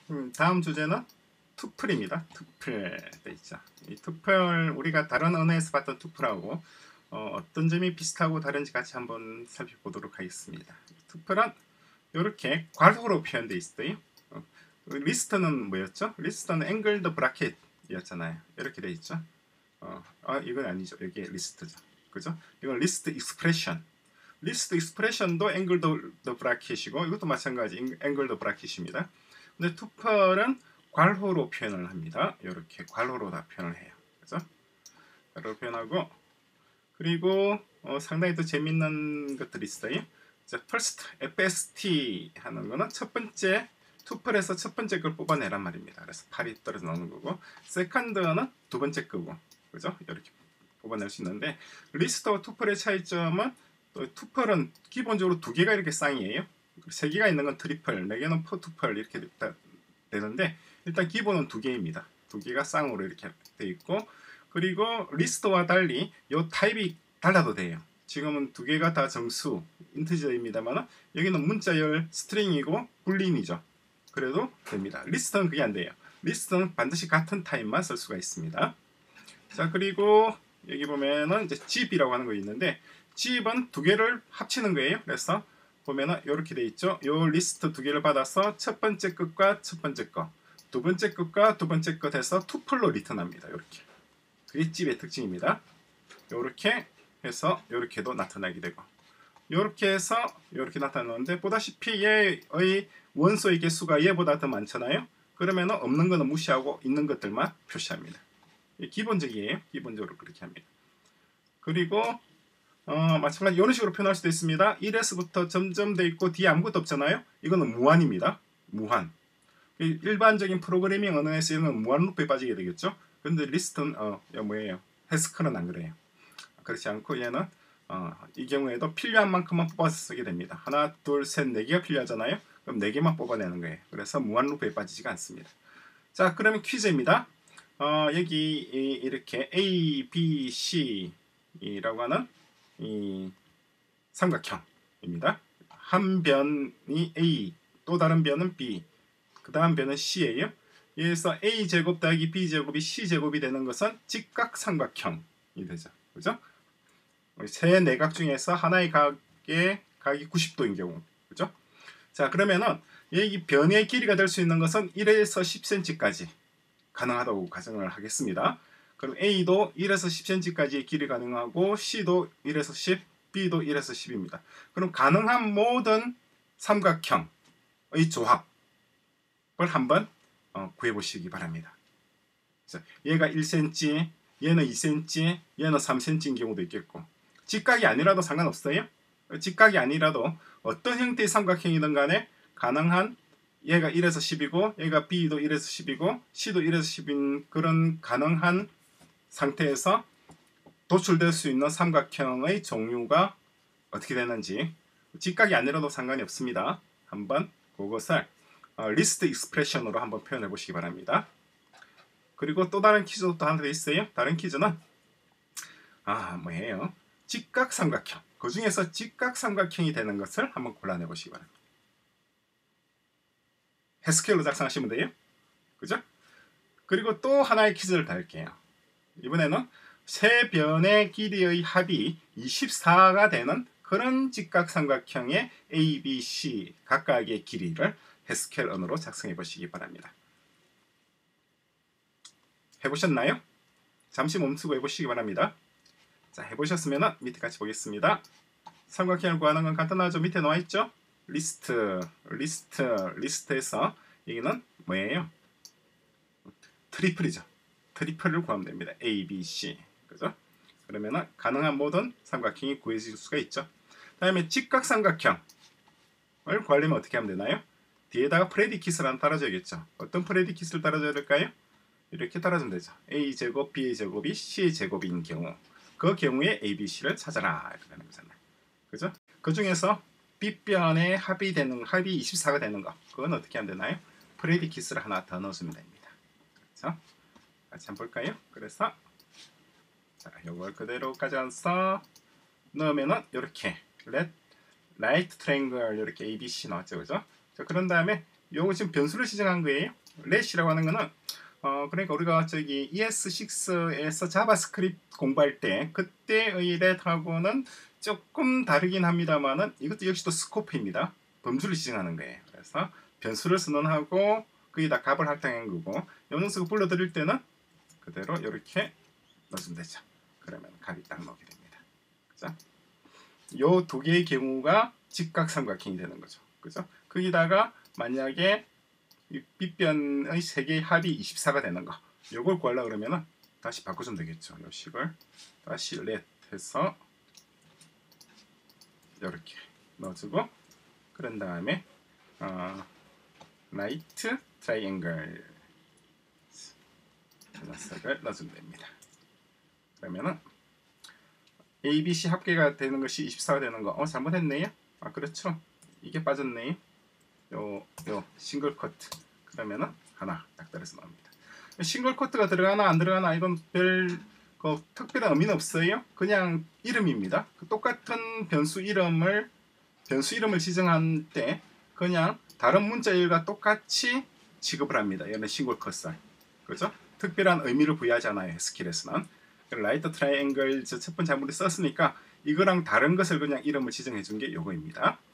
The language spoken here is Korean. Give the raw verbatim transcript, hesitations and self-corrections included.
음, 다음 주제는 투플입니다. 투플 돼 있죠. 이 투플 우리가 다른 언어에서 봤던 투플하고 어, 어떤 점이 비슷하고 다른지 같이 한번 살펴보도록 하겠습니다. 투플은 이렇게 괄호로 표현되어 있어요. 어, 리스트는 뭐였죠? 리스트는 앵글드 브라켓이었잖아요. 이렇게 돼 있죠. 어, 아, 이건 아니죠. 여기 리스트죠. 그죠? 이건 리스트 익스프레션. 리스트 익스프레션도 앵글드 브라켓이고 이것도 마찬가지 앵글드 브라켓입니다. 근데 투플은 괄호로 표현을 합니다. 이렇게 괄호로 다 표현을 해요. 그죠? 괄호로 표현하고 그리고 어, 상당히 또 재밌는 것들이 있어요. 자, first, 에프에스티 하는 거는 첫 번째 투플에서 첫 번째 걸 뽑아내란 말입니다. 그래서 팔이 떨어져 나오는 거고, second는 두 번째 거고, 그죠? 이렇게 뽑아낼 수 있는데, 리스트와 투플의 차이점은 또 투플은 기본적으로 두 개가 이렇게 쌍이에요. 세 개가 있는 건 트리플, 네 개는 포투플 이렇게 되는데 일단 기본은 두 개입니다. 두 개가 쌍으로 이렇게 돼 있고 그리고 리스트와 달리 이 타입이 달라도 돼요. 지금은 두 개가 다 정수 인티저입니다만 여기는 문자열 스트링이고 불린이죠. 그래도 됩니다. 리스트는 그게 안 돼요. 리스트는 반드시 같은 타입만 쓸 수가 있습니다. 자 그리고 여기 보면은 이제 집이라고 하는 거 있는데 집은 두 개를 합치는 거예요. 그래서 보면은 이렇게 돼 있죠. 요 리스트 두 개를 받아서 첫 번째 것과 첫 번째 거, 두 번째 것과 두 번째 것 해서 투플로 리턴합니다. 이렇게. 그게 집의 특징입니다. 이렇게 해서 이렇게도 나타나게 되고, 이렇게 해서 이렇게 나타나는데 보다시피 얘의 원소의 개수가 얘보다 더 많잖아요. 그러면은 없는 거는 무시하고 있는 것들만 표시합니다. 기본적이에요. 기본적으로 그렇게 합니다. 그리고 어, 마찬가지 이런 식으로 표현할 수도 있습니다. 일에서부터 점점 돼 있고 뒤에 아무것도 없잖아요. 이거는 무한입니다. 무한. 일반적인 프로그래밍 언어에 쓰이는 무한 루프에 빠지게 되겠죠. 근데 리스트는 어, 뭐예요? 해스크는 안 그래요. 그렇지 않고 얘는 어, 이 경우에도 필요한 만큼만 뽑아서 쓰게 됩니다. 하나, 둘, 셋, 네 개가 필요하잖아요. 그럼 네 개만 뽑아내는 거예요. 그래서 무한 루프에 빠지지가 않습니다. 자, 그러면 퀴즈입니다. 어, 여기 이렇게 A, B, C라고 하는 이 삼각형입니다. 한 변이 A, 또 다른 변은 B, 그 다음 변은 C예요. 여기서 A 제곱 더하기 B 제곱이 C 제곱이 되는 것은 직각 삼각형이 되죠. 그죠? 세 내각 중에서 하나의 각의 각이 구십 도인 경우, 그죠? 자, 그러면은 여기 변의 길이가 될 수 있는 것은 일에서 십 센티미터까지 가능하다고 가정을 하겠습니다. 그럼 A도 일에서 십 센티미터까지의 길이 가능하고 C도 일에서 십, B도 일에서 십입니다. 그럼 가능한 모든 삼각형의 조합을 한번 어, 구해보시기 바랍니다. 얘가 일 센티미터, 얘는 이 센티미터, 얘는 삼 센티미터인 경우도 있겠고 직각이 아니라도 상관없어요. 직각이 아니라도 어떤 형태의 삼각형이든 간에 가능한 얘가 일에서 십이고 얘가 B도 일에서 십이고 C도 일에서 십인 그런 가능한 상태에서 도출될 수 있는 삼각형의 종류가 어떻게 되는지 직각이 아니라도 상관이 없습니다. 한번 그것을 어, 리스트 익스프레션으로 한번 표현해 보시기 바랍니다. 그리고 또 다른 퀴즈도 또 하나 더 있어요. 다른 퀴즈는 아 뭐예요? 직각 삼각형. 그 중에서 직각 삼각형이 되는 것을 한번 골라내 보시기 바랍니다. 해스케일로 작성하시면 돼요. 그죠? 그리고 또 하나의 퀴즈를 더 할게요. 이번에는 세 변의 길이의 합이 이십사가 되는 그런 직각 삼각형의 A, B, C 각각의 길이를 해스케일 언어로 작성해 보시기 바랍니다. 해보셨나요? 잠시 멈추고 해보시기 바랍니다. 자, 해보셨으면 밑에 같이 보겠습니다. 삼각형을 구하는 건 간단하죠. 밑에 나와 있죠? 리스트, 리스트, 리스트에서 여기는 뭐예요? 트리플이죠. 트리플을 구하면 됩니다. A, B, C. 그죠? 그러면은 가능한 모든 삼각형이 구해질 수가 있죠. 다음에 직각 삼각형을 구하려면 어떻게 하면 되나요? 뒤에다가 프레디킷을 하나 따라줘야겠죠. 어떤 프레디킷을 따라줘야 될까요? 이렇게 따라주면 되죠. A제곱, B제곱이 C제곱인 경우 그 경우에 A, B, C를 찾아라 이렇게 되는 거잖아요. 그죠? 그 중에서 B변의 합이 되는 합이 이십사가 되는 거 그건 어떻게 하면 되나요? 프레디킷을 하나 더 넣어주면 됩니다. 그렇죠? 같이 한번 볼까요? 그래서 자, 이걸 그대로 가져와서 넣으면은 이렇게 let right triangle 이렇게 A, B, C 나왔죠, 그죠? 자, 그런 다음에 요거 지금 변수를 지정한 거예요. let이라고 하는 거는 어 그러니까 우리가 저기 이에스 식스에서 자바스크립트 공부할 때 그때의 let하고는 조금 다르긴 합니다만은 이것도 역시 또 스코프입니다. 범주를 지정하는 거예요. 그래서 변수를 선언하고 거기다 값을 할당한 거고 요 녀석을 불러드릴 때는 그대로 이렇게 넣어주면 되죠. 그러면 값이 딱 나오게 됩니다. 그죠? 요 두 개의 경우가 직각삼각형이 되는 거죠. 그죠? 거기다가 만약에 이 빗변의 세 개의 합이 이십사가 되는 거 요걸 구하려고 그러면은 다시 바꿔주면 되겠죠. 요 식을 다시 let 해서 이렇게 넣어주고 그런 다음에 어, right triangle 녀석을 넣어주면 됩니다. 그러면은 A, B, C 합계가 되는 것이 이십사가 되는 거. 어 잘못했네요. 아 그렇죠. 이게 빠졌네요. 요, 요 싱글 커트. 그러면은 하나 딱 따라서 나옵니다. 싱글 커트가 들어가나 안 들어가나 이건 별 그 특별한 의미는 없어요. 그냥 이름입니다. 그 똑같은 변수 이름을 변수 이름을 지정한 때 그냥 다른 문자열과 똑같이 취급을 합니다. 얘는 싱글 커트. 그죠? 특별한 의미를 부여하잖아요. 해스킬에서는. 라이트 트라이앵글 저 첫 번째 한번 썼으니까 이거랑 다른 것을 그냥 이름을 지정해 준 게 요거입니다.